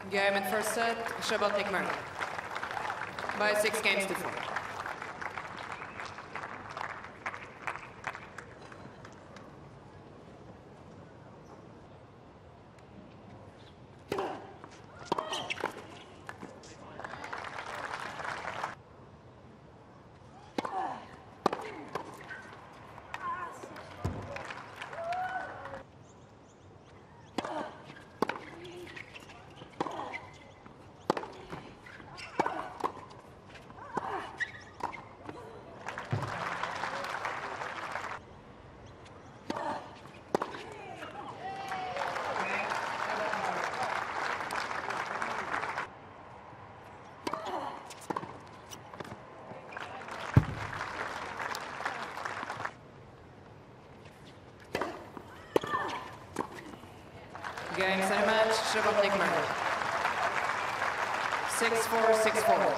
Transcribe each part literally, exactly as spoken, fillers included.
Game in first set, Srebotnik Martina. By six games to four. Game, set match, Srebotnik Martina. six four, six four.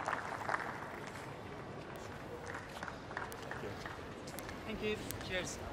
Thank you. Cheers.